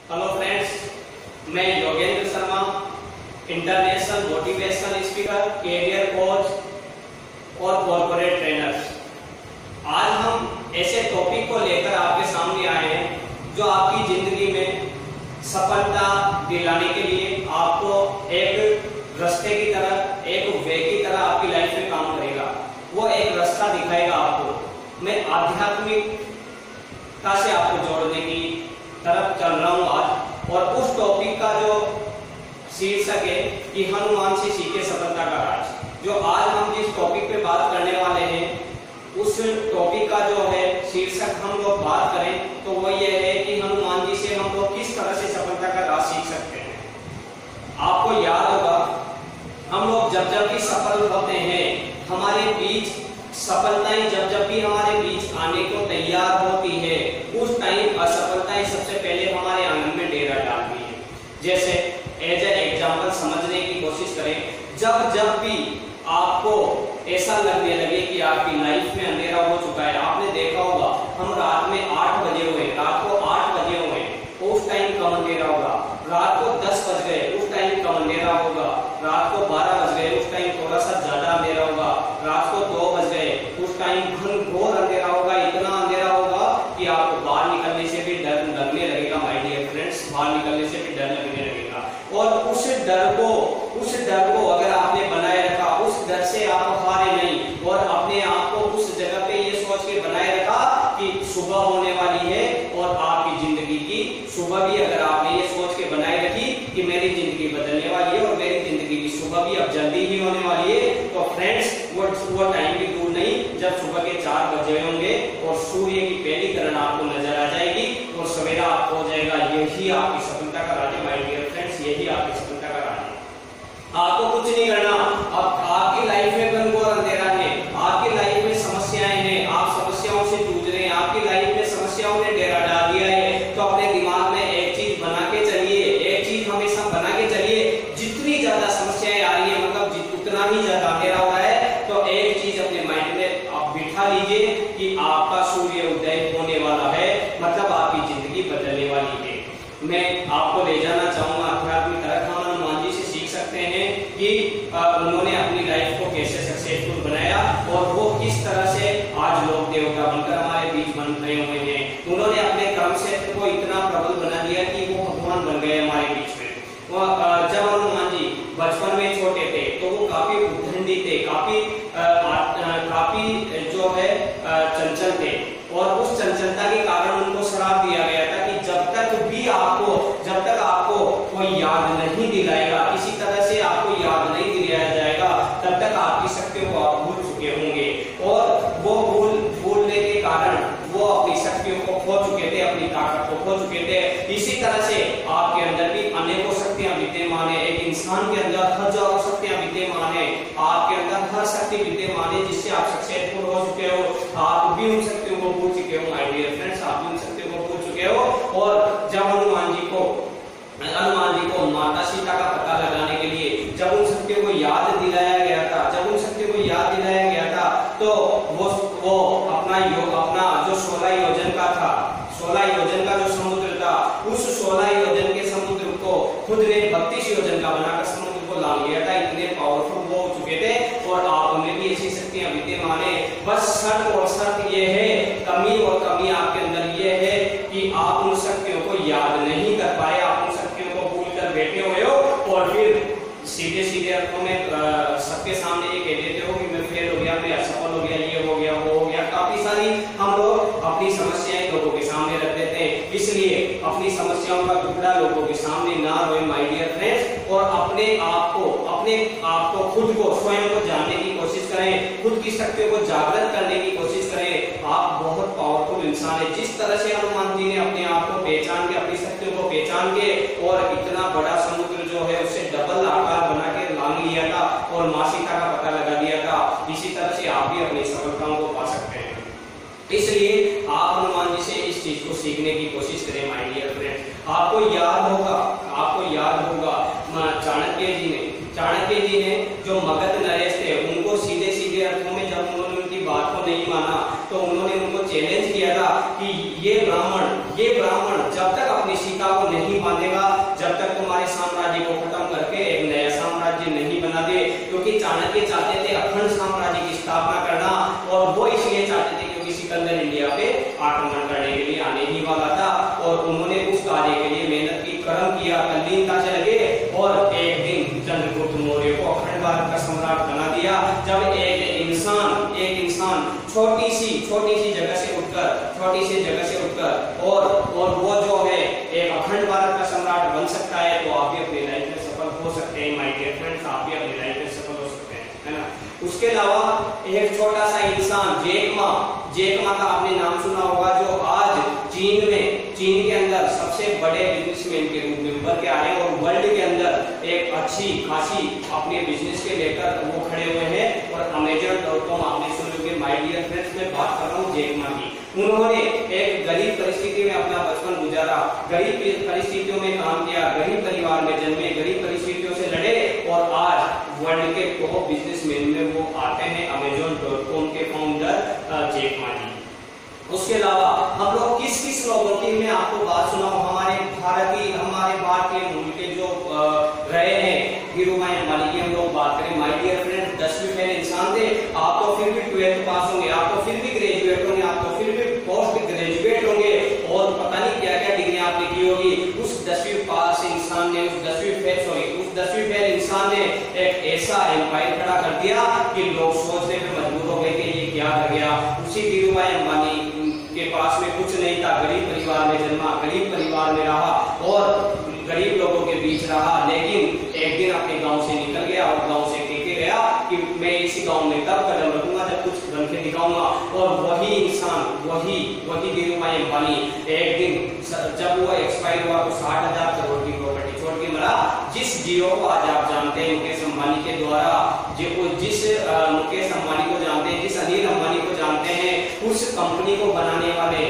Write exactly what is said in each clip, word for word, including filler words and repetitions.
Hello friends, मैं Yogendra Sharma, international motivational speaker, career coach और corporate trainer. आज हम ऐसे टॉपिक को लेकर आपके सामने आए हैं जो आपकी जिंदगी में सफलता दिलाने के लिए आपको एक रास्ते की तरह, एक वे की तरह आपकी लाइफ में काम करेगा। वो एक रास्ता दिखाएगा आपको। मैं आध्यात्मिकता से आपको जोड़ने की तरफ चल रहा हूं आज, और उस टॉपिक का जो शीर्षक है कि हनुमान से सीखे सफलता का राज। जो आज हम जिस टॉपिक पे बात करने वाले हैं, उस टॉपिक का जो है शीर्षक हम लोग बात करें तो वो ये है कि हनुमान जी से हम लोग किस तरह से सफलता का राज सीख सकते हैं। आपको याद होगा, हम लोग जब जब भी सफल होते हैं, हमारे बीच सफलताएं जब जब भी हमारे बीच आने को तैयार होती है, उस टाइम असफलताएं सबसे पहले हमारे आंगन में डेरा डालती है। जैसे एज ए एग्जाम्पल समझने की कोशिश करें, जब जब भी आपको ऐसा लगने लगे कि आपकी लाइफ में अंधेरा हो चुका है, आपने देखा होगा हम रात में आठ बजे हुए, रात को आठ बजे हुए, उस टाइम कम अंधेरा होगा। रात को दस बज गए, उस टाइम कम अंधेरा होगा। रात को बारह बज गए, उस टाइम थोड़ा सा ज्यादा अंधेरा होगा। रात को दो बज गए, उस टाइम घनघोर अंधेरा होगा। इतना अंधेरा होगा कि आपको बाहर निकलने से भी डर लगने लगेगा। माय डियर फ्रेंड्स, बाहर निकलने से भी डर लगने लगेगा। और उस डर को उस डर को अगर आपने बनाए रखा, उस डर से आप हारे नहीं, और अपने आप को उस जगह पे ये सोच के बनाए रखा कि सुबह होने वाली है, और आपकी जिंदगी की सुबह भी अगर आपने ये सोच के बनाए रखी कि मेरी जिंदगी बदलने वाली है और मेरी जिंदगी की सुबह भी अब जल्दी ही होने वाली है, तो फ्रेंड्स वो वो टाइम भी दूर नहीं जब सुबह के चार बजे होंगे और सूर्य की पहली किरण आपको नजर आ जाएगी और सवेरा आपको हो जाएगा। यही आपकी सफलता का राज है माय डियर फ्रेंड्स, यही आपकी सफलता का राज है। आपको कुछ नहीं करना। अब आपकी लाइफ में घनघोर अंधेरा है, आपकी लाइफ में समस्याएं हैं, आप समस्याओं से जूझ रहे हैं, आपकी लाइफ में समस्याओं ने डेरा डाल दिया है, तो अपने दिमाग में एक चीज बना के चलिए, एक चीज हमेशा बना के चलिए। जितनी ज्यादा समस्याएं आ रही है, मतलब उतना ही ज्यादा अंधेरा हो रहा है, तो एक चीज अपने माइंड में आप बिठा लीजिए कि आपका सूर्य उदय होने वाला है, मतलब आपकी जिंदगी बदलने वाली है। मैं आपको ले जाना चाहूंगा आध्यात्मिक तरफ। हम हनुमान जी से सीख सकते हैं कि उन्होंने अपनी लाइफ को कैसे सक्सेसफुल बनाया और वो किस तरह से आज लोक देवता बनकर हमारे बीच बन रहे हुए हैं। उन्होंने अपने कर्म क्षेत्र को इतना प्रबल बना दिया कि वो भगवान बन गए हमारे बीच में। वो जब हनुमान जी बचपन में छोटे थे तो वो काफी उद्दंडी थे, काफी आ, आ, काफी जो है चंचल थे, और उस चंचलता के कारण उनको श्राप दिया गया था कि जब तक भी आपको जब तक आपको कोई याद नहीं दिलाएगा, किसी तरह से आपको याद नहीं दिलाया जाएगा, तब तक आपकी शक्तियों को आप भूल चुके होंगे। और वो भूल भूलने के कारण वो अपनी शक्तियों को खो चुके थे, अपनी ताकत को खो चुके थे। इसी तरह से आपके अंदर भी अनेकों शक्तियां विद्यमान है। एक इंसान के अंदर हजारों शक्तियां विद्यमान है, आपके अंदर हर शक्ति विद्यमान है जिससे आप सक्सेसफुल हो चुके हो। आप भी उन शक्तियों को भूल चुके हो माय डियर फ्रेंड्स, आप भी उन शक्तियों को भूल चुके हो। और जब हनुमान जी को हनुमान जी को माता सीता का पता लगाने के लिए जब उन शक्तियों को याद दिलाया गया था, जब उन शक्तियों को याद दिलाया गया था, तो वो वो अपना योग अपना जो सोलह योजन का था, सोलह योजन का जो समुद्र था, उस सोलह योजन के समुद्र को खुद ने बत्तीस योजन का बनाकर समुद्र को ला लिया था। इतने पावरफुल वो हो चुके थे, और आप में भी ऐसी शक्तियां विद्यमान है। बस शर्त और शर्त ये है, कमी और कमी आपके अंदर ये है कि आप उन शक्तियों को याद नहीं कर पाए, आप उन शक्तियों को भूल कर बैठे हुए हो, और फिर सीधे सीधे अर्थों में सबके सामने ये कह देते हो कि मैं फेल हो गया, मैं असफल हो गया, ये हो गया, वो हो गया। काफी सारी हम लोग अपनी समस्याएं लोगों के सामने रख देते हैं, इसलिए अपनी समस्याओं का टुकड़ा लोगों के सामने ना रोए माय डियर फ्रेंड्स, और अपने आप को अपने आप को खुद को स्वयं को जानने की कोशिश करें, खुद की शक्तियों को जागृत करने की कोशिश करें। आप बहुत पावरफुल इंसान है। जिस तरह से हनुमान जी ने अपने आप को पहचान के, अपनी शक्तियों को पहचान के, और इतना बड़ा समुद्र जो है उससे डबल आकार बना के लांग लिया था और मां सीता का पता लगा दिया था, इसी तरह से आप भी अपनी सफलताओं को पा सकते हैं। इसलिए आप हनुमान जी से इस चीज को सीखने की कोशिश करें माय डियर फ्रेंड्स। आपको याद होगा आपको याद होगा चाणक्य जी ने चाणक्य जी ने जो मगध नरेश थे, उनको सीधे सीधे अर्थों में जब उन्होंने उनकी बात को नहीं माना, तो उन्होंने उनको चैलेंज किया था कि ये ब्राह्मण ये ब्राह्मण जब तक अपनी सीता को नहीं नहीं बांधेगा जब तक तुम्हारे साम्राज्य को खत्म करके एक नया साम्राज्य नहीं बना दे। क्योंकि चाणक्य चाहते थे अखंड साम्राज्य की स्थापना करना, और वो इसलिए चाहते थे क्योंकि सिकंदर इंडिया पे आक्रमण करने के लिए आने ही वाला था, और उन्होंने उस कार्य के लिए मेहनत की, कर्म किया, तल्लीनता से लगे, और एक दिन चंद्रगुप्त मौर्य को अखंड भारत का सम्राट बना दिया। जब एक इंसान एक इंसान छोटी सी छोटी सी जगह से उठकर छोटी सी जगह से उठकर और और वो जो है एक अखंड भारत का सम्राट बन सकता है, तो आप भी अपनी लाइफ में सफल हो सकते हैं माय डियर फ्रेंड्स, आप भी अपनी लाइफ में सफल हो सकते हैं, है ना। उसके अलावा एक छोटा सा इंसान जैक मा जैक मा का आपने नाम सुना होगा, जो आज चीन में चीन के अंदर सबसे बड़े बिजनेसमैन के रूप में उभर के आए और वर्ल्ड के अंदर एक अच्छी खासी अपने बिजनेस के लेकर वो खड़े हुए हैं। और अमेजन डॉट कॉम आपने सुनोगे माय डियर फ्रेंड्स, मैं बात कर रहा हूँ जैक मा की। उन्होंने एक गरीब परिस्थिति में अपना बचपन गुजारा, गरीब परिस्थितियों में काम किया, गरीब परिवार में जन्मे, गरीब परिस्थितियों से लड़े, और आज वर्ल्ड के टॉप बिजनेसमैन में वो आते हैं। अमेजन डॉट कॉम के फाउंडर जैक मा जी। उसके अलावा हम लोग किस किस लोगों की मैं आपको बात सुनाऊं, हमारे भारतीय हमारे भारतीय मूल के जो रहे हैं धीरूभाई अंबानी की हम लोग बात करें। माय डियर फ्रेंड, दसवीं फेल इंसान थे, आप तो फिर भी ट्वेल्थ पास होंगे, आप तो फिर भी ग्रेजुएट होंगे, आप तो फिर भी पोस्ट ग्रेजुएट होंगे, और पता नहीं क्या क्या डिग्री आपने की होगी। उस दसवीं पास इंसान ने उस दसवीं फेल सॉरी उस दसवीं फेल इंसान ने एक ऐसा एम्पायर खड़ा कर दिया कि लोग सोचने पे मजबूर हो गए कि ये क्या कर गया। उसी धीरूभाई अंबानी के पास में कुछ नहीं था, गरीब परिवार में जन्मा, गरीब परिवार में रहा और गरीब लोगों के बीच रहा, लेकिन एक दिन अपने गांव से निकल गया और गांव से कह के गया कि मैं इसी गांव में तब कदम रखूंगा जब कुछ बन के दिखाऊंगा। और वही इंसान वही वही धीरूभाई अंबानी एक दिन जब वो एक्सपायर हुआ तो साठ हजार करोड़ की प्रॉपर्टी छोड़ के मरा। जिस जियो को आज आप जानते हैं मुकेश अंबानी के द्वारा, जो जिस मुकेश अंबानी को जानते हैं, जिस अनिल अंबानी को जानते हैं, उस कंपनी को बनाने वाले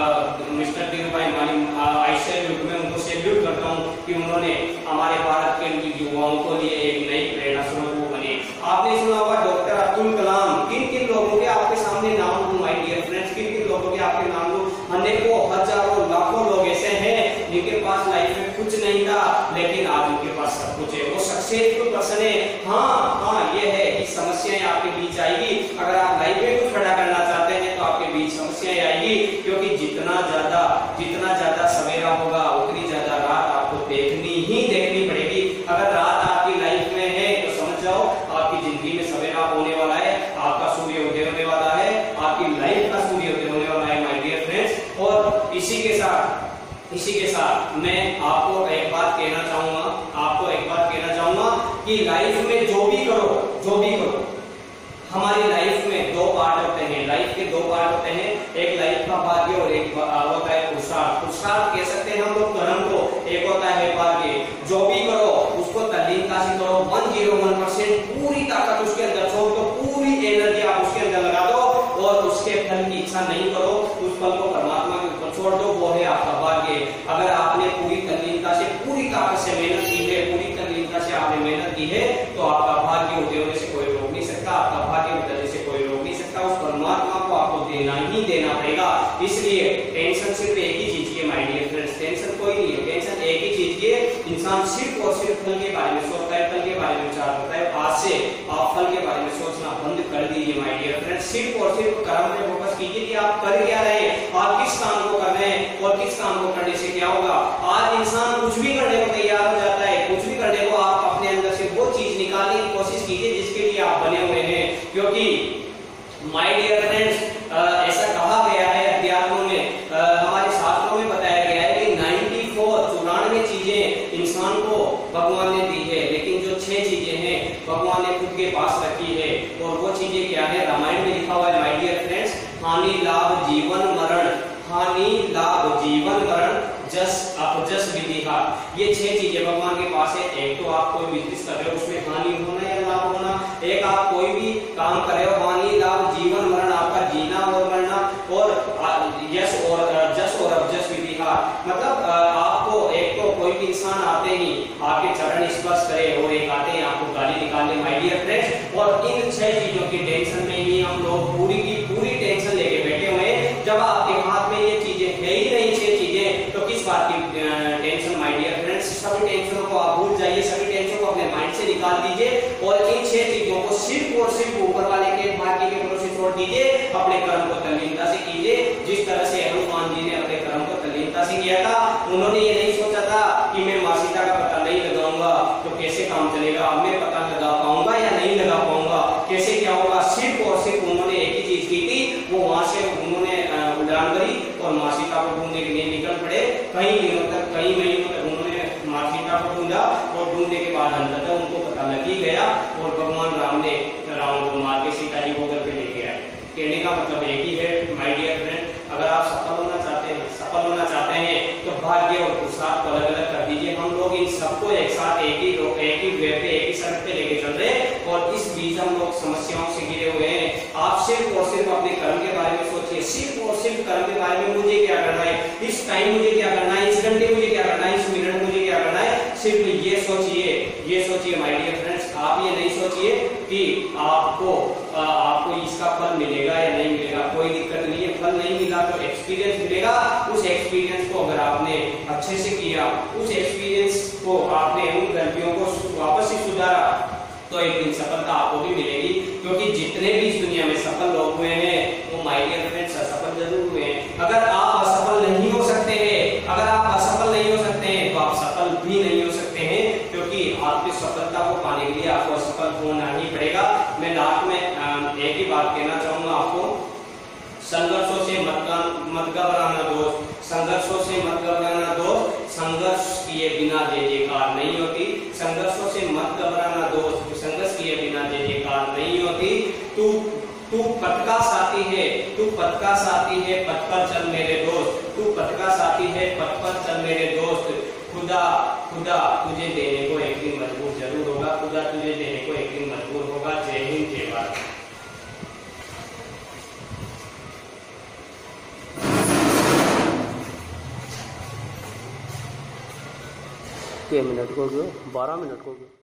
mister Dhirubhai Ambani, ICI group में उनको सैल्यूट करता हूं कि उन्होंने हमारे भारत के युवाओं को लिए एक नई प्रेरणा स्रोत बने। आपने सुना होगा डॉक्टर अब्दुल कलाम, किन किन लोगों के आपके सामने नाम दूं माय डियर फ्रेंड्स, किन किन लोगों के आपके नाम दूं। अनेकों हजारों लाखों लोग ऐसे हैं जिनके पास लाइफ में कुछ नहीं था, लेकिन आज उनके पास सब कुछ है, वो सक्सेसफुल पर्सन है। हाँ हाँ ये है कि समस्याएं आपके बीच आएगी, अगर आप लाइफ में कुछ बड़ा करना चाहते हैं तो आपके बीच समस्याएं आएगी, क्योंकि जितना ज्यादा जितना ज्यादा सवेरा होगा उतनी ज्यादा रात आपको देखनी ही देखनी पड़ेगी। अगर रात आपकी लाइफ में है तो समझ जाओ आपकी जिंदगी में सवेरा होने वाला है, आपका सूर्य उदय होने वाला है, आपकी लाइफ का सूर्य उदय होने वाला है माय डियर फ्रेंड्स। और इसी के साथ इसी के साथ मैं आपको एक बात कहना चाहूंगा आपको एक बात कहना चाहूंगा कि लाइफ में जो भी करो जो भी करो हमारी लाइफ में दो पार्ट होते हैं, लाइफ के दो पार्ट होते हैं, एक लाइफ का भाग्य और एक होता है पुरुषार्थ। पुरुषार्थ कह सकते हैं हम लोग कर्म को, एक होता है भाग्य। जो भी करो उसको तल्लीनता से करो, वन जीरो वन परसेंट पूरी ताकत उसके अंदर छोड़ दो, पूरी एनर्जी आप उसके अंदर लगा दो, और उसके फल की इच्छा नहीं करो, उस फल को परमात्मा के ऊपर छोड़ दो, वो है आपका भाग्य। अगर आपने पूरी तल्लीनता से पूरी ताकत से मेहनत की है, पूरी तल्लीनता से आपने मेहनत की है, तो आपका भाग्य उदय होने से कोई रोक नहीं सकता, आपका भाग्य बदलने से कोई रोक नहीं सकता, उस परमात्मा को आपको देना ही देना पड़ेगा। इसलिए टेंशन सिर्फ एक ही चीज की माय डियर फ्रेंड्स, टेंशन कोई नहीं है, टेंशन एक ही चीज की है, इंसान सिर्फ और सिर्फ फल के बारे में सोचता है, फल के बारे में विचार करता है। आज से आप फल के बारे में सोचना बंद कर दीजिए माय डियर फ्रेंड्स, सिर्फ और सिर्फ कर्म पे फोकस कीजिए कि आप कर क्या रहे हैं, आप किस काम को कर रहे हैं और किस काम को करने से क्या होगा। आज इंसान कुछ भी करने को तैयार हो जाता है, कुछ भी करने को आप अपने अंदर से वो चीज निकालने की कोशिश कीजिए जिसके लिए आप बने हुए हैं, क्योंकि माय डियर फ्रेंड्स ऐसा कहा गया है अध्यात्मों में, आ, हमारे शास्त्रों में बताया गया है कि चौरानवे चौरानवे चीजें इंसान को भगवान ने दी है, लेकिन जो छह चीजें हैं भगवान ने खुद के पास रखी है, और वो चीजें क्या है, रामायण में लिखा हुआ है माय डियर फ्रेंड्स, हानि लाभ जीवन मरण, हानि लाभ जीवन मरण जस अपजस विधिहा, ये छह चीजें भगवान के पास है। एक तो आप कोई बिजनेस कर रहे हो उसमें हानि होना या लाभ होना, एक आप कोई भी काम कर रहे हो, हानि लाभ जीवन मरण आपका जीना और मरना, और यश और जस और अपजस विधिहा, मतलब आपको एक तो कोई भी इंसान आते ही आपके चरण स्पर्श करे, और एक आते ही आपको गाली निकालने माय डियर फ्रेंड्स, और इन छह चीजों की टेंशन में ही हम लोग पूरी की पूरी टेंशन लेके बैठे हुए हैं। जब आपके हाथ में ये चीजें है ही नहीं छह चीजें, तो किस बात की टेंशन माय डियर सभी टेंशनों को आप भूल जाइए, सभी टेंशन को अपने माइंड से निकाल दीजिए और इन छह चीजों को सिर्फ और सिर्फ ऊपर वाले के भाग्य के भरोसे छोड़ दीजिए, अपने कर्म को तल्लीनता से कीजिए। जिस तरह से हनुमान जी ने अपने कर्म को तल्लीनता से किया था, उन्होंने ये नहीं सोचा था कि मैं माँ सीता का पता नहीं लगाऊंगा तो कैसे काम चलेगा, मैं पता लगा पाऊंगा या नहीं लगा पाऊंगा, कैसे क्या होगा। सिर्फ और सिर्फ उन्होंने एक ही चीज की थी, वो वहां से उन्होंने उड़ान भरी और माँ सीता को ढूंढने के लिए निकल पड़े। कई दिनों तक, कई महीनों तक उन्होंने माँ सीता को ढूंढा और ढूंढने के बाद अंततः उनको पता लग ही गया और भगवान राम ने रावण को मार के सीता जी को घर पे लेके आए। कहने का मतलब एक ही है माय डियर फ्रेंड, अगर आप सफल होना चाहते हैं सफल होना चाहते हैं तो भाग्य और पुरुषार्थ को अलग अलग कर दीजिए। हम लोग इन सबको एक साथ एक ही लोग एक ही वे पे एक ही सड़क पे लेके चल रहे हैं और इस बीच हम लोग समस्याओं से घिरे हुए हैं। आप सिर्फ और सिर्फ अपने कर्म के बारे में सोचिए, सिर्फ और सिर्फ कर्म के बारे में मुझे क्या करना है, इस टाइम मुझे क्या करना है, इस घंटे मुझे क्या करना है, इस मिनट मुझे क्या करना है। सिर्फ ये सोचिए, ये सोचिए माय डियर फ्रेंड्स। आप ये नहीं सोचिए कि आपको आ, आपको इसका फल मिलेगा या नहीं मिलेगा, कोई दिक्कत नहीं है। फल नहीं मिला तो एक्सपीरियंस मिलेगा। उस एक्सपीरियंस को अगर आपने अच्छे से किया, उस एक्सपीरियंस को आपने उन गलतियों को वापस से सुधारा तो एक दिन सफलता आपको भी मिलेगी। क्योंकि जितने भी इस दुनिया में सफल लोग हुए हैं वो माय डियर फ्रेंड्स असफल जरूर हुए हैं। अगर आप असफल नहीं हो सकते हैं, अगर आप असफल नहीं हो सकते हैं तो आप सफल भी नहीं हो सकते हैं, क्योंकि आपकी सफलता को पाने के लिए आपको असफल होना ही पड़ेगा। मैं लास्ट में एक ही बात कहना चाहूंगा आपको, संघर्षों से मत मत घबराना दोस्त, संघर्षों से मत घबराना दोस्त, संघर्ष किए बिना जय जयकार नहीं होती। संघर्षों से मत घबराना दोस्त, संघर्ष किए बिना जय जयकार नहीं होती। तू तू पथ का साथी है, तू पथ का साथी है, पथ पर चल मेरे दोस्त, तू पथ का साथी है, पथ पर चल मेरे दोस्त। खुदा खुदा तुझे देने को एक दिन मजबूर जरूर होगा, खुदा तुझे देने को एक दिन मजबूर होगा। जय हिंद, जय भारत। के मिनट हो गए, बारह मिनट हो गए।